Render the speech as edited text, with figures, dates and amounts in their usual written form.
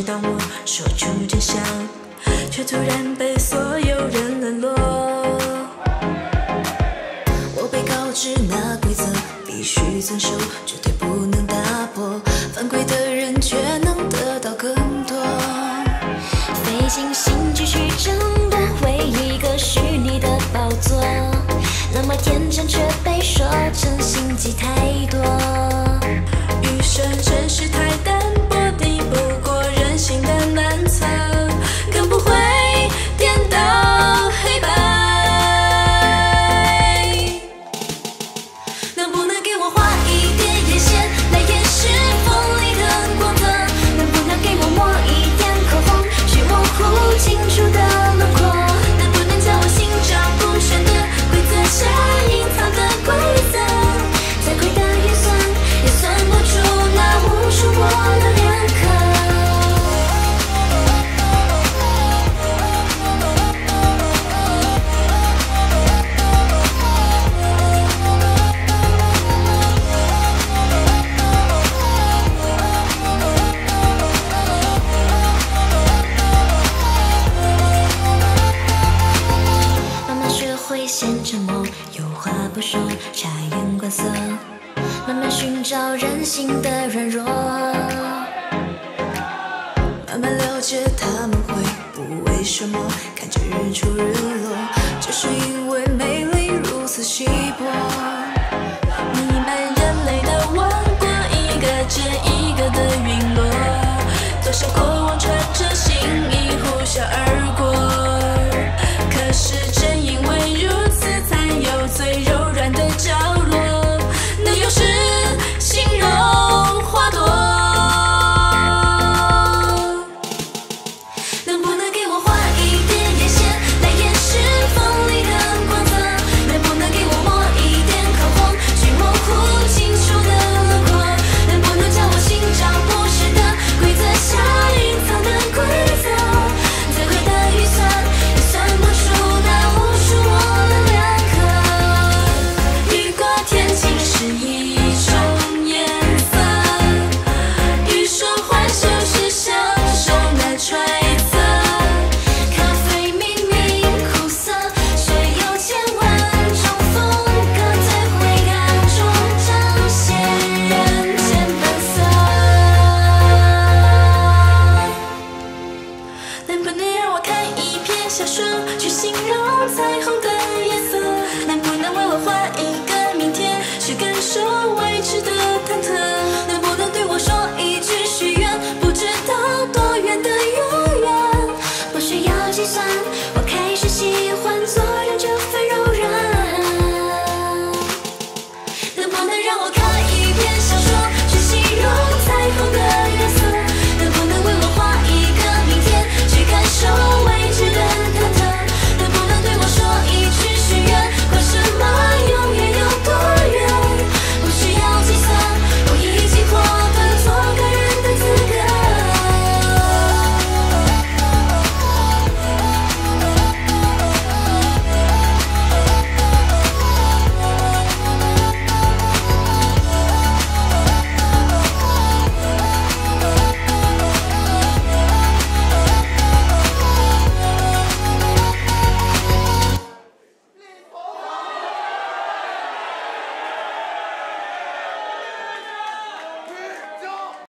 直到我说出真相，却突然被所有人冷落。我被告知那规则必须遵守，绝对不能打破，犯规的人却能得到更多。 费尽心机去争夺为一个虚拟的宝座，那么天真却被说成心机太多。 余生真是太单薄，抵不过人性的难测，更不会颠倒黑白。能不能给我画一点眼线，来掩饰锋利的光泽？ 能不能给我抹一点口红，去模糊清楚的轮廓？ 能不能叫我心照不宣的规则下隐藏的规则？ 再贵的预算也算不出那无数我的两颗。慢慢学会先沉默，有话不说，察言观色，慢慢寻找人性的软弱。 慢慢了解他们会不为什么看着日出日落，就是因为美丽如此稀薄。弥漫人类的王国，一个接一个的陨落，多少过往穿着心意呼啸而过。可是正因为如此，才有最柔软的角落，能有时形容花朵。能不能给我画一点眼线，来掩饰锋利的光泽？能不能给我抹一点口红，去模糊清楚的轮廓？能不能叫我心照不宣的规则下隐藏的规则？再贵的预算也算不出那无数我的两颗。雨过天晴是一种颜色，欲说还休是享受那揣测。咖啡明明苦涩，却有千万种风格，在灰暗中彰显人间本色。能不能让我看一篇小说，去形容彩虹的